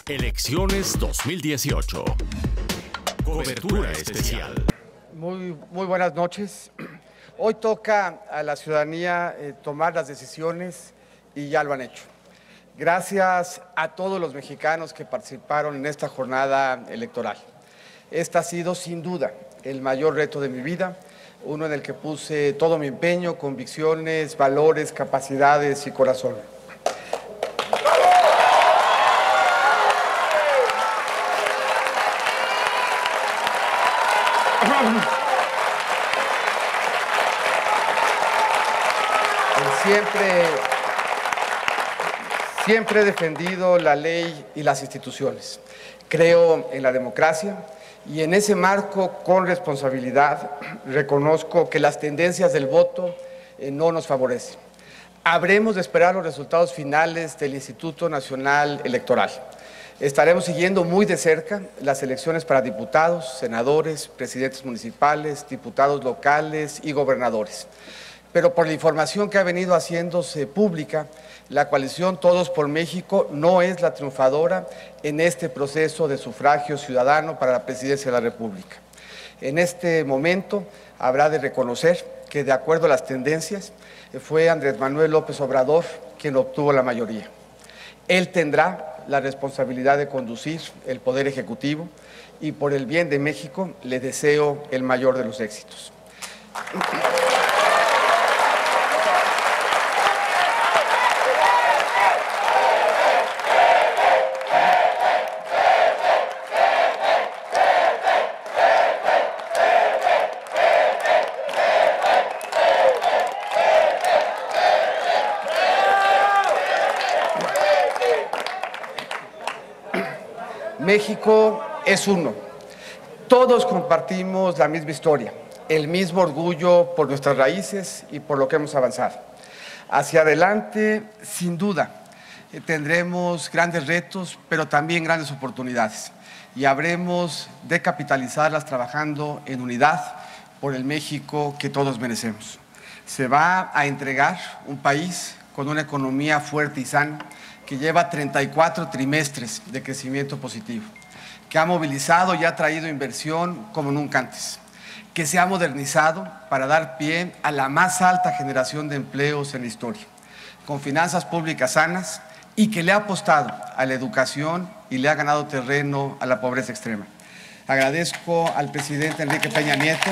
Elecciones 2018. Cobertura especial. Muy buenas noches. Hoy toca a la ciudadanía tomar las decisiones y ya lo han hecho. Gracias a todos los mexicanos que participaron en esta jornada electoral. Este ha sido sin duda el mayor reto de mi vida, uno en el que puse todo mi empeño, convicciones, valores, capacidades y corazón. Siempre he defendido la ley y las instituciones. Creo en la democracia y en ese marco, con responsabilidad, reconozco que las tendencias del voto no nos favorecen. Habremos de esperar los resultados finales del Instituto Nacional Electoral. Estaremos siguiendo muy de cerca las elecciones para diputados, senadores, presidentes municipales, diputados locales y gobernadores. Pero por la información que ha venido haciéndose pública, la coalición Todos por México no es la triunfadora en este proceso de sufragio ciudadano para la presidencia de la República. En este momento habrá de reconocer que, de acuerdo a las tendencias, fue Andrés Manuel López Obrador quien obtuvo la mayoría. Él tendrá la responsabilidad de conducir el Poder Ejecutivo y, por el bien de México, le deseo el mayor de los éxitos. México es uno. Todos compartimos la misma historia, el mismo orgullo por nuestras raíces y por lo que hemos avanzado. Hacia adelante, sin duda, tendremos grandes retos, pero también grandes oportunidades. Y habremos de capitalizarlas trabajando en unidad por el México que todos merecemos. Se va a entregar un país con una economía fuerte y sana, que lleva 34 trimestres de crecimiento positivo, que ha movilizado y ha traído inversión como nunca antes, que se ha modernizado para dar pie a la más alta generación de empleos en la historia, con finanzas públicas sanas y que le ha apostado a la educación y le ha ganado terreno a la pobreza extrema. Agradezco al presidente Enrique Peña Nieto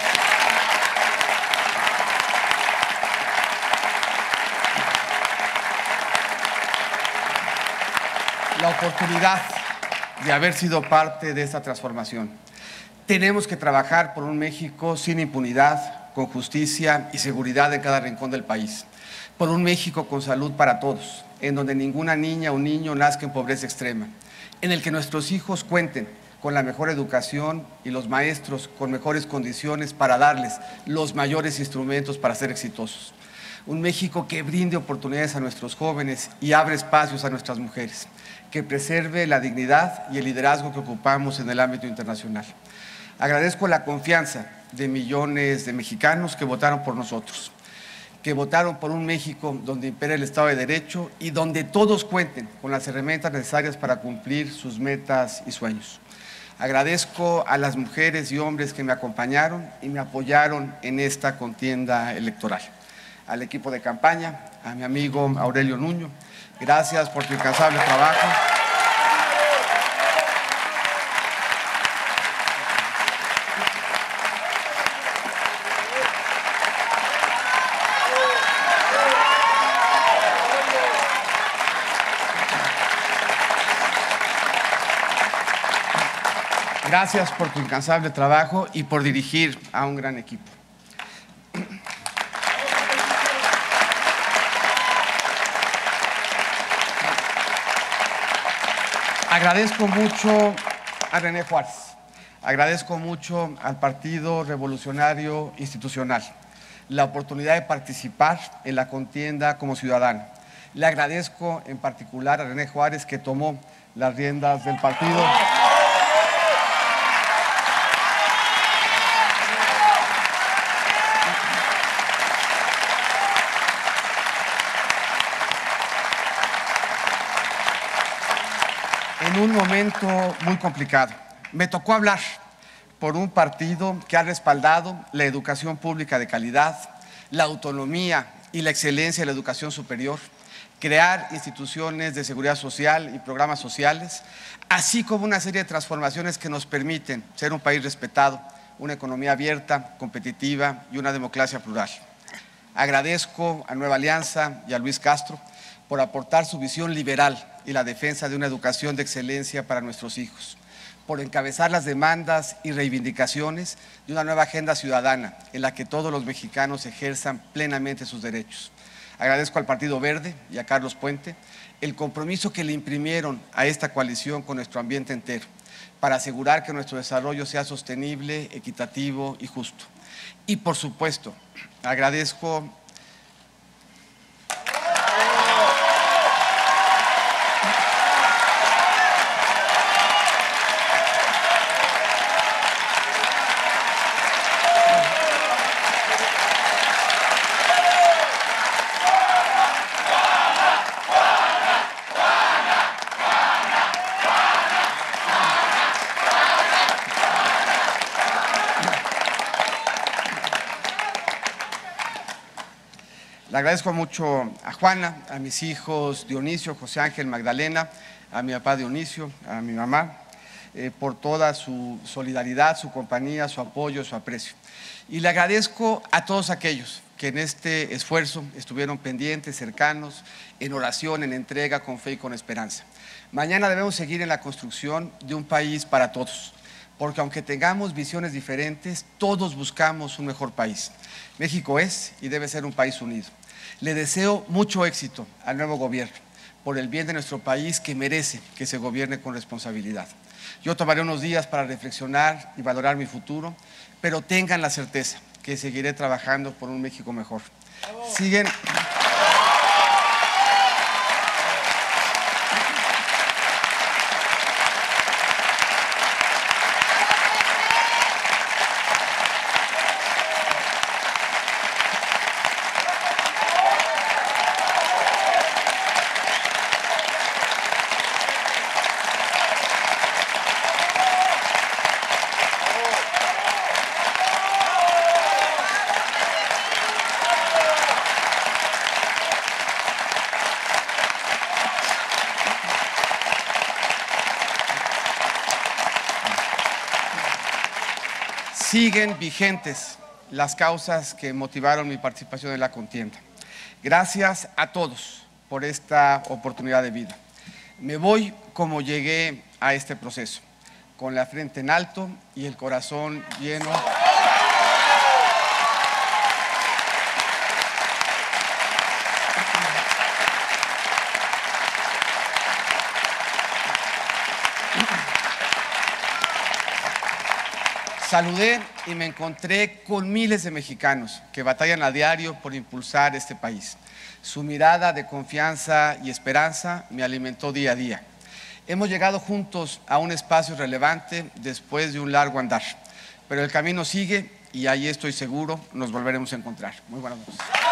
la oportunidad de haber sido parte de esta transformación. Tenemos que trabajar por un México sin impunidad, con justicia y seguridad en cada rincón del país. Por un México con salud para todos, en donde ninguna niña o niño nazca en pobreza extrema. En el que nuestros hijos cuenten con la mejor educación y los maestros con mejores condiciones para darles los mayores instrumentos para ser exitosos. Un México que brinde oportunidades a nuestros jóvenes y abre espacios a nuestras mujeres, que preserve la dignidad y el liderazgo que ocupamos en el ámbito internacional. Agradezco la confianza de millones de mexicanos que votaron por nosotros, que votaron por un México donde impera el Estado de Derecho y donde todos cuenten con las herramientas necesarias para cumplir sus metas y sueños. Agradezco a las mujeres y hombres que me acompañaron y me apoyaron en esta contienda electoral. Al equipo de campaña, a mi amigo Aurelio Nuño, gracias por tu incansable trabajo. Gracias por tu incansable trabajo y por dirigir a un gran equipo. Agradezco mucho a René Juárez, agradezco mucho al Partido Revolucionario Institucional la oportunidad de participar en la contienda como ciudadano. Le agradezco en particular a René Juárez, que tomó las riendas del partido. en un momento muy complicado. Me tocó hablar por un partido que ha respaldado la educación pública de calidad, la autonomía y la excelencia de la educación superior, crear instituciones de seguridad social y programas sociales, así como una serie de transformaciones que nos permiten ser un país respetado, una economía abierta, competitiva y una democracia plural. Agradezco a Nueva Alianza y a Luis Castro por aportar su visión liberal y la defensa de una educación de excelencia para nuestros hijos, por encabezar las demandas y reivindicaciones de una nueva agenda ciudadana en la que todos los mexicanos ejerzan plenamente sus derechos. Agradezco al Partido Verde y a Carlos Puente el compromiso que le imprimieron a esta coalición con nuestro ambiente entero para asegurar que nuestro desarrollo sea sostenible, equitativo y justo. Y por supuesto, agradezco Le agradezco mucho a Juana, a mis hijos Dionisio, José Ángel, Magdalena, a mi papá Dionisio, a mi mamá, por toda su solidaridad, su compañía, su apoyo, su aprecio. Y le agradezco a todos aquellos que en este esfuerzo estuvieron pendientes, cercanos, en oración, en entrega, con fe y con esperanza. Mañana debemos seguir en la construcción de un país para todos, porque aunque tengamos visiones diferentes, todos buscamos un mejor país. México es y debe ser un país unido. Le deseo mucho éxito al nuevo gobierno, por el bien de nuestro país que merece que se gobierne con responsabilidad. Yo tomaré unos días para reflexionar y valorar mi futuro, pero tengan la certeza que seguiré trabajando por un México mejor. Siguen vigentes las causas que motivaron mi participación en la contienda. Gracias a todos por esta oportunidad de vida. Me voy como llegué a este proceso, con la frente en alto y el corazón lleno. Saludé y me encontré con miles de mexicanos que batallan a diario por impulsar este país. Su mirada de confianza y esperanza me alimentó día a día. Hemos llegado juntos a un espacio relevante después de un largo andar, pero el camino sigue y ahí estoy seguro nos volveremos a encontrar. Muy buenas noches.